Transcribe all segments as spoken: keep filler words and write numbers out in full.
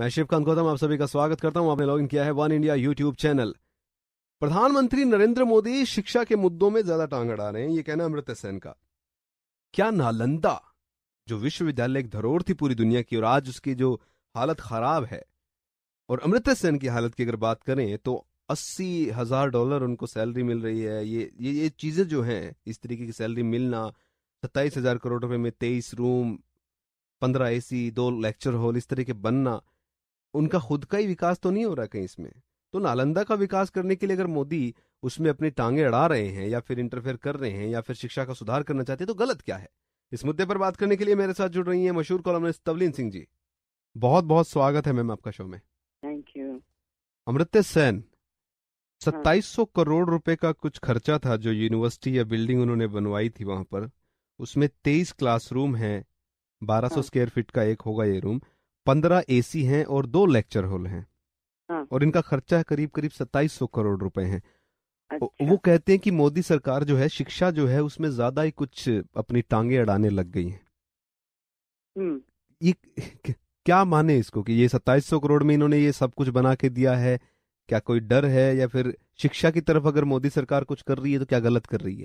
मैं शिव खान गौतम आप सभी का स्वागत करता हूं। आपने लॉगिन किया है वन इंडिया यूट्यूब चैनल। प्रधानमंत्री नरेंद्र मोदी शिक्षा के मुद्दों में ज्यादा टांग अड़ा रहे हैं, ये कहना अमर्त्य सेन का। क्या नालंदा जो विश्वविद्यालय एक धरोहर थी पूरी दुनिया की और आज उसकी जो हालत खराब है, और अमर्त्य सेन की हालत की अगर बात करें तो अस्सी हजार डॉलर उनको सैलरी मिल रही है। ये ये ये चीजें जो हैं, इस तरीके की सैलरी मिलना, सत्ताईस हजार करोड़ रुपए में तेईस रूम, पंद्रह एसी, दो लेक्चर हॉल, इस तरह के बनना, उनका खुद का ही विकास तो नहीं हो रहा कहीं इसमें। तो नालंदा का विकास करने के लिए अगर मोदी उसमें अपनी टांगे अड़ा रहे हैं या फिर इंटरफेयर कर रहे हैं या फिर शिक्षा का सुधार करना चाहते हैं तो गलत क्या है? इस मुद्दे पर बात करने के लिए मेरे साथ जुड़ रही हैं मशहूर कॉलमनिस्ट तवलीन सिंह जी। बहुत बहुत स्वागत है मैम आपका शो में। Thank you. अमर्त्य सेन, सत्ताईस सौ करोड़ रुपए का कुछ खर्चा था जो यूनिवर्सिटी या बिल्डिंग उन्होंने बनवाई थी वहां पर। उसमें तेईस क्लासरूम हैं, बारह सौ स्क्वायर फीट का एक होगा ये रूम, पंद्रह एसी हैं और दो लेक्चर हॉल हैं। हाँ। और इनका खर्चा करीब करीब सत्ताईस सौ करोड़ रुपए हैं। अच्छा। वो कहते हैं कि मोदी सरकार जो है शिक्षा जो है उसमें ज्यादा ही कुछ अपनी टांगे अड़ाने लग गई है। ये क्या माने इसको कि ये सत्ताईस सौ करोड़ में इन्होंने ये सब कुछ बना के दिया है? क्या कोई डर है या फिर शिक्षा की तरफ अगर मोदी सरकार कुछ कर रही है तो क्या गलत कर रही है?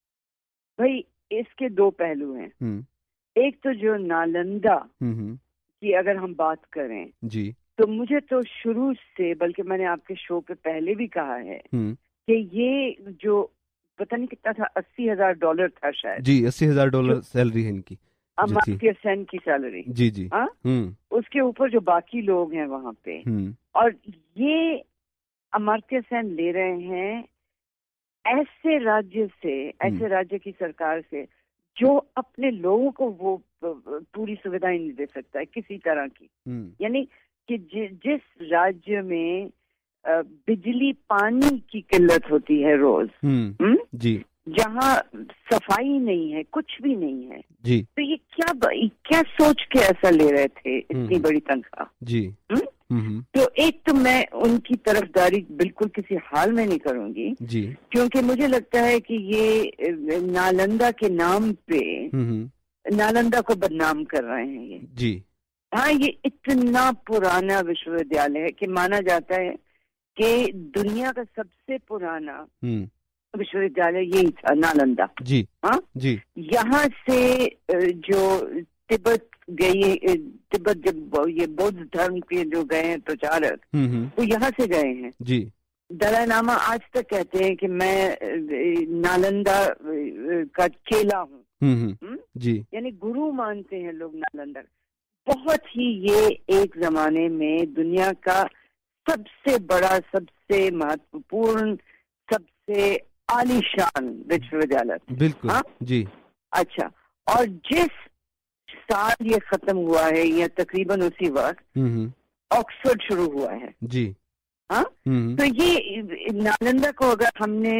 भाई इसके दो पहलू हैं। एक तो जो नालंदा की अगर हम बात करें जी, तो मुझे तो शुरू से, बल्कि मैंने आपके शो पे पहले भी कहा है कि ये जो पता नहीं कितना था, अस्सी हजार डॉलर था शायद। जी, अस्सी हजार डॉलर सैलरी है इनकी, अमर्त्य सेन की सैलरी। जी जी हाँ, उसके ऊपर जो बाकी लोग हैं वहां पे, और ये अमर्त्य सेन ले रहे हैं ऐसे राज्य से, ऐसे राज्य की सरकार से जो अपने लोगों को वो पूरी सुविधाएं नहीं दे सकता है किसी तरह की। यानी कि जि, जिस राज्य में बिजली पानी की किल्लत होती है रोज, जी, जहाँ सफाई नहीं है, कुछ भी नहीं है जी, तो ये क्या क्या सोच के ऐसा ले रहे थे इतनी बड़ी तनख्वाह जी। हुँ? तो एक तो मैं उनकी तरफदारी बिल्कुल किसी हाल में नहीं करूंगी जी, क्योंकि मुझे लगता है कि ये नालंदा के नाम पे नालंदा को बदनाम कर रहे हैं ये जी। हाँ, ये इतना पुराना विश्वविद्यालय है कि माना जाता है कि दुनिया का सबसे पुराना विश्वविद्यालय यही था, नालंदा जी। हाँ जी, यहाँ से जो तिब्बत गए, तिब्बत जब ये बौद्ध धर्म के जो गए हैं प्रचारक, वो यहाँ से गए हैं जी। दलाई लामा आज तक कहते हैं कि मैं नालंदा का चेला हूँ जी, यानी गुरु मानते हैं लोग नालंदा। बहुत ही ये एक जमाने में दुनिया का सबसे बड़ा, सबसे महत्वपूर्ण, सबसे आलीशान विश्वविद्यालय। बिल्कुल हाँ? जी। अच्छा, और जिस साल ये खत्म हुआ है या तकरीबन उसी वक्त ऑक्सफोर्ड शुरू हुआ है जी। हाँ, तो ये नालंदा को अगर हमने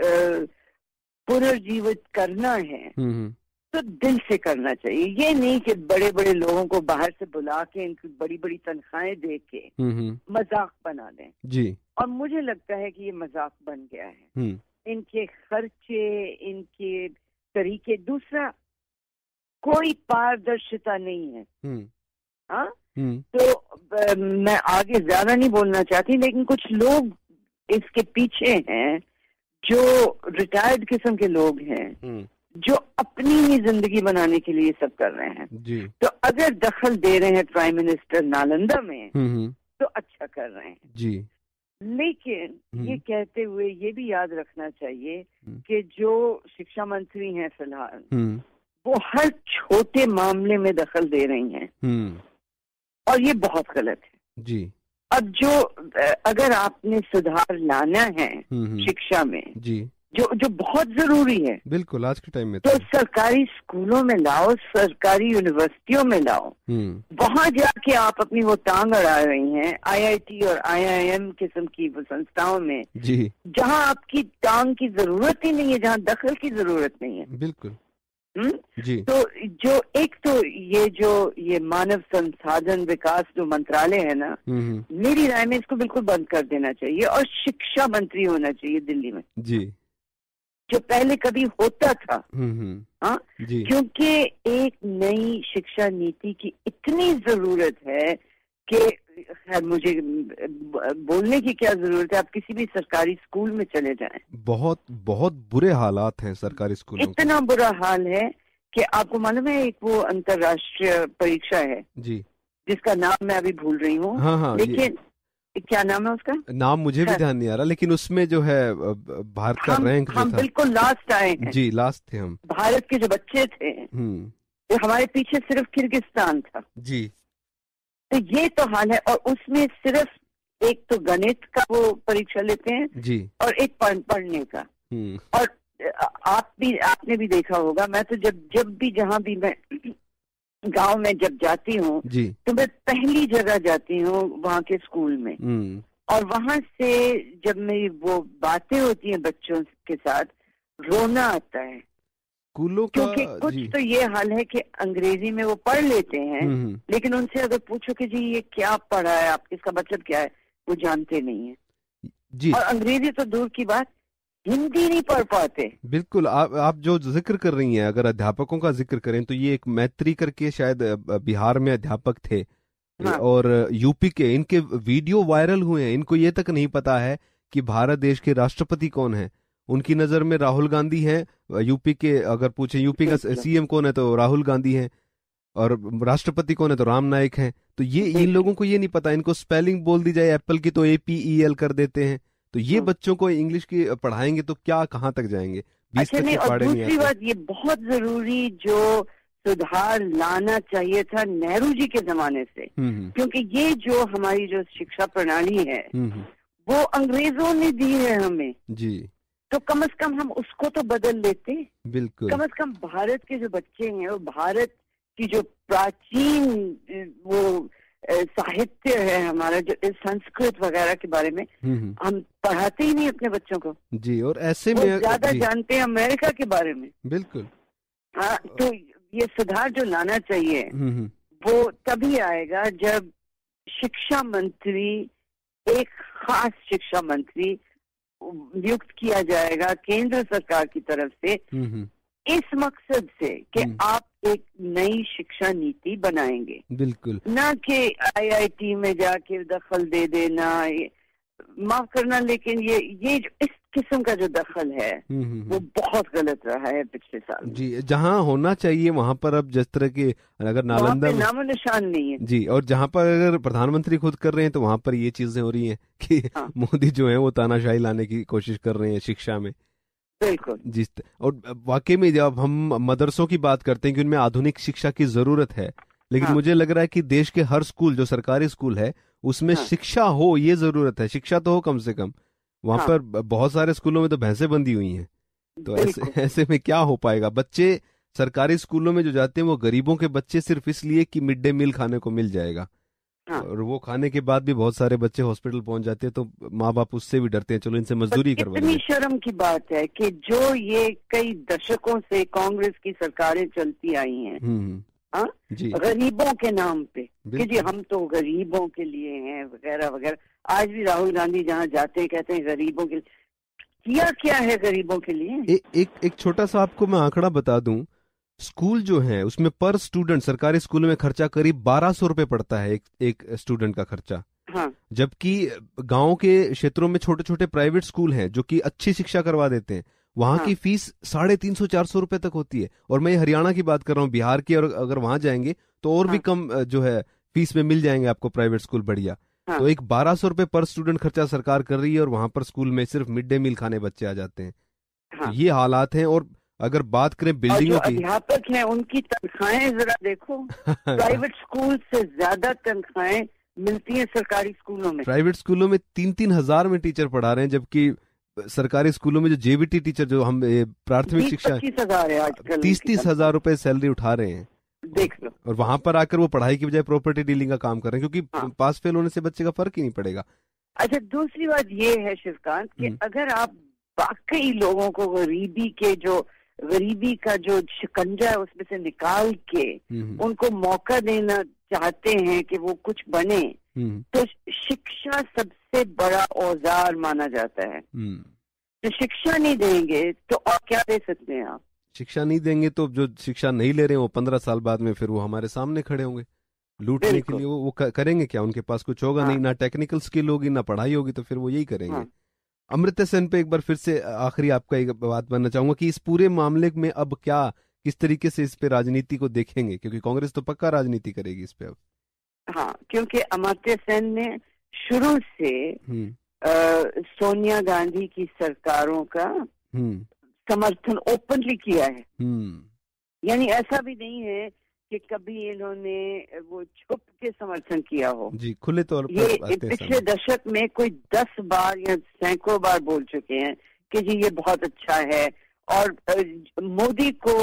पुनर्जीवित करना है तो दिल से करना चाहिए। ये नहीं कि बड़े बड़े लोगों को बाहर से बुला के इनकी बड़ी बड़ी तनख्वाहें दे के मजाक बना दें जी। और मुझे लगता है कि ये मजाक बन गया है, इनके खर्चे, इनके तरीके। दूसरा, कोई पारदर्शिता नहीं है। हाँ, तो आ, मैं आगे ज्यादा नहीं बोलना चाहती, लेकिन कुछ लोग इसके पीछे हैं जो रिटायर्ड किस्म के लोग हैं जो अपनी ही जिंदगी बनाने के लिए सब कर रहे हैं जी। तो अगर दखल दे रहे हैं प्राइम मिनिस्टर नालंदा में तो अच्छा कर रहे हैं जी। लेकिन ये कहते हुए ये भी याद रखना चाहिए कि जो शिक्षा मंत्री हैं फिलहाल, वो हर छोटे मामले में दखल दे रही हैं और ये बहुत गलत है जी। अब जो अगर आपने सुधार लाना है शिक्षा में जी, जो जो बहुत जरूरी है बिल्कुल आज के टाइम में, तो, तो सरकारी स्कूलों में लाओ, सरकारी यूनिवर्सिटियों में लाओ। वहां जाके आप अपनी वो टांग अड़ा रही हैं आईआईटी और आईआईएम किस्म की वो संस्थाओं में जी, जहां आपकी टांग की जरूरत ही नहीं है, जहां दखल की जरूरत नहीं है। बिल्कुल जी। तो जो एक तो ये जो ये मानव संसाधन विकास जो मंत्रालय है ना, मेरी राय में इसको बिल्कुल बंद कर देना चाहिए और शिक्षा मंत्री होना चाहिए दिल्ली में जी, जो पहले कभी होता था। हाँ, क्योंकि एक नई शिक्षा नीति की इतनी जरूरत है कि खैर मुझे बोलने की क्या जरूरत है, आप किसी भी सरकारी स्कूल में चले जाएं, बहुत बहुत बुरे हालात हैं सरकारी स्कूलों के। इतना बुरा हाल है कि आपको मालूम है एक वो अंतर्राष्ट्रीय परीक्षा है जी, जिसका नाम मैं अभी भूल रही हूँ। हाँ हाँ, लेकिन क्या नाम है उसका? नाम मुझे भी ध्यान नहीं आ रहा, लेकिन उसमें जो है भारत का हम, रैंक जो हम था, बिल्कुल लास्ट आए हैं जी, लास्ट थे हम। भारत के जो बच्चे थे, तो हमारे पीछे सिर्फ किर्गिस्तान था जी। तो ये तो हाल है, और उसमें सिर्फ एक तो गणित का वो परीक्षा लेते हैं जी, और एक पढ़ने का। और आप भी आपने भी देखा होगा, मैं तो जब जब भी जहाँ भी मैं गांव में जब जाती हूँ तो मैं पहली जगह जाती हूँ वहाँ के स्कूल में, और वहाँ से जब मेरी वो बातें होती हैं बच्चों के साथ, रोना आता है स्कूलों का, क्योंकि कुछ तो ये हाल है कि अंग्रेजी में वो पढ़ लेते हैं, लेकिन उनसे अगर पूछो कि जी ये क्या पढ़ा है आप, इसका मतलब क्या है, वो जानते नहीं है जी। और अंग्रेजी तो दूर की बात, हिंदी नहीं पढ़ पाते। बिल्कुल, आप आप जो जिक्र कर रही हैं, अगर अध्यापकों का जिक्र करें तो ये एक मैत्री करके शायद बिहार में अध्यापक थे, हाँ। और यूपी के, इनके वीडियो वायरल हुए हैं। इनको ये तक नहीं पता है कि भारत देश के राष्ट्रपति कौन है। उनकी नजर में राहुल गांधी हैं, यूपी के, अगर पूछे यूपी का सीएम कौन है तो राहुल गांधी हैं, और राष्ट्रपति कौन है तो राम नाईक हैं। तो ये इन लोगों को ये नहीं पता, इनको स्पेलिंग बोल दी जाए एप्पल की तो ए पी ई एल कर देते हैं। तो ये हाँ। बच्चों को इंग्लिश की पढ़ाएंगे तो क्या, कहाँ तक जाएंगे? अच्छा नहीं, और दूसरी बात ये बहुत जरूरी जो सुधार लाना चाहिए था नेहरू जी के जमाने से, क्योंकि ये जो हमारी जो शिक्षा प्रणाली है वो अंग्रेजों ने दी है हमें जी, तो कम से कम हम उसको तो बदल लेते। बिल्कुल, कम से कम भारत के जो बच्चे हैं, वो भारत की जो प्राचीन वो साहित्य है हमारा, जो संस्कृत वगैरह के बारे में हम पढ़ाते ही नहीं अपने बच्चों को जी। और ऐसे में ज्यादा जानते हैं अमेरिका के बारे में। बिल्कुल, हाँ। तो ये सुधार जो लाना चाहिए वो तभी आएगा जब शिक्षा मंत्री, एक खास शिक्षा मंत्री नियुक्त किया जाएगा केंद्र सरकार की तरफ से, इस मकसद से कि आप एक नई शिक्षा नीति बनाएंगे। बिल्कुल, ना कि आईआईटी में जाके दखल दे देना, माफ करना, लेकिन ये ये जो इस किस्म का जो दखल है वो बहुत गलत रहा है पिछले साल जी। जहाँ होना चाहिए वहाँ पर अब जिस तरह के, अगर नालंदा में नामो निशान नहीं है जी, और जहाँ पर अगर प्रधानमंत्री खुद कर रहे हैं तो वहाँ पर ये चीजें हो रही हैं कि हाँ। मोदी जो है वो तानाशाही लाने की कोशिश कर रहे हैं शिक्षा में। बिल्कुल जी। और वाकई में जब हम मदरसों की बात करते हैं कि उनमें आधुनिक शिक्षा की जरूरत है, लेकिन हाँ। मुझे लग रहा है कि देश के हर स्कूल जो सरकारी स्कूल है उसमें हाँ। शिक्षा हो, ये जरूरत है। शिक्षा तो हो कम से कम। वहां हाँ। पर बहुत सारे स्कूलों में तो भैंसें बंधी हुई हैं, तो ऐसे ऐसे में क्या हो पाएगा? बच्चे सरकारी स्कूलों में जो जाते हैं वो गरीबों के बच्चे, सिर्फ इसलिए कि मिड डे मील खाने को मिल जाएगा, हाँ। और वो खाने के बाद भी बहुत सारे बच्चे हॉस्पिटल पहुंच जाते हैं, तो माँ बाप उससे भी डरते हैं, चलो इनसे मजदूरी करवा दें। इतनी शर्म की बात है कि जो ये कई दशकों से कांग्रेस की सरकारें चलती आई हैं, हाँ, गरीबों के नाम पे कि जी हम तो गरीबों के लिए हैं वगैरह वगैरह। आज भी राहुल गांधी जहाँ जाते हैं कहते हैं गरीबों के लिए। किया क्या है गरीबों के लिए? ए, एक एक छोटा सा आपको मैं आंकड़ा बता दूं, स्कूल जो है उसमें पर स्टूडेंट सरकारी स्कूल में खर्चा करीब बारह सौ रुपए पड़ता है एक एक स्टूडेंट का खर्चा, हाँ। जबकि गांव के क्षेत्रों में छोटे छोटे प्राइवेट स्कूल हैं जो कि अच्छी शिक्षा करवा देते हैं, वहां हाँ। की फीस साढ़े तीन सौ चार सौ रुपए तक होती है। और मैं हरियाणा की बात कर रहा हूँ, बिहार की, और अगर वहां जाएंगे तो और हाँ। भी कम जो है फीस में मिल जाएंगे आपको प्राइवेट स्कूल बढ़िया। हाँ। तो एक बारह सौ रुपए पर स्टूडेंट खर्चा सरकार कर रही है, और वहां पर स्कूल में सिर्फ मिड डे मील खाने बच्चे आ जाते हैं। हाँ। तो ये हालात हैं। और अगर बात करें बिल्डिंगों की, अध्यापक हैं उनकी तनख्वाहें जरा देखो, प्राइवेट स्कूल से ज्यादा तनख्वाहें मिलती हैं सरकारी स्कूलों में। प्राइवेट स्कूलों में तीन तीन हजार में टीचर पढ़ा रहे हैं, जबकि सरकारी स्कूलों में जो जेबीटी टीचर जो हम प्राथमिक शिक्षा तीस तीस हजार रुपए सैलरी उठा रहे हैं, देख लो। और वहां पर आकर वो पढ़ाई की बजाय प्रॉपर्टी डीलिंग का काम कर रहे हैं, क्योंकि हाँ। पास फेल होने से बच्चे का फर्क ही नहीं पड़ेगा। अच्छा, दूसरी बात ये है शिवकांत कि अगर आप वाकई लोगों को गरीबी के जो गरीबी का जो शिकंजा है उसमें से निकाल के उनको मौका देना चाहते हैं कि वो कुछ बने, तो शिक्षा सबसे बड़ा औजार माना जाता है। तो शिक्षा नहीं देंगे तो और क्या दे सकते हैं आप? शिक्षा नहीं देंगे तो जो शिक्षा नहीं ले रहे हैं वो पंद्रह साल बाद में फिर वो हमारे सामने खड़े होंगे, लूटने के लिए वो, वो करेंगे क्या? उनके पास कुछ होगा हाँ। नहीं, ना टेक्निकल स्किल होगी ना पढ़ाई होगी, तो फिर वो यही करेंगे। हाँ। अमर्त्य सेन पे एक बार फिर से आखिरी आपका एक बात बनना चाहूंगा कि इस पूरे मामले में अब क्या, किस तरीके से इस पे राजनीति को देखेंगे, क्योंकि कांग्रेस तो पक्का राजनीति करेगी इस पे अब। हाँ, क्योंकि अमर्त्य सेन ने शुरू से आ, सोनिया गांधी की सरकारों का समर्थन ओपनली किया है। यानी ऐसा भी नहीं है कि कभी इन्होंने वो छुप के समर्थन किया हो। जी, खुले तौर पर ये पिछले दशक में कोई दस बार या सैकड़ों बार बोल चुके हैं कि जी ये बहुत अच्छा है, और मोदी को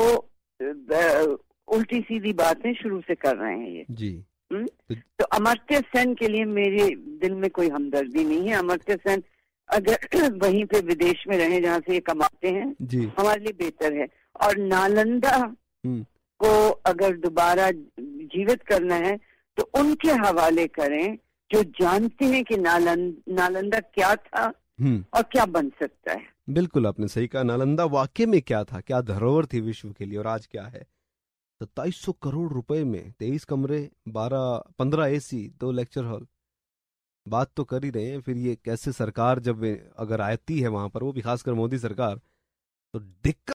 उल्टी सीधी बातें शुरू से कर रहे हैं ये। जी। हुँ? तो अमर्त्य सेन के लिए मेरे दिल में कोई हमदर्दी नहीं है। अमर्त्य सेन अगर वहीं पे विदेश में रहे जहाँ से ये कमाते हैं, हमारे लिए बेहतर है। और नालंदा को अगर दोबारा जीवित करना है तो उनके हवाले करें जो जानते हैं कि नालंद, नालंदा क्या था और क्या बन सकता है। बिल्कुल आपने सही कहा, नालंदा वाकई में क्या था, क्या धरोहर थी विश्व के लिए, और आज क्या है। सत्ताईस सौ करोड़ रुपए में तेईस कमरे, बारह पंद्रह एसी, दो लेक्चर हॉल, बात तो कर ही रहे हैं। फिर ये कैसे सरकार जब अगर आती है वहां पर, वो भी खासकर मोदी सरकार, तो दिक्कत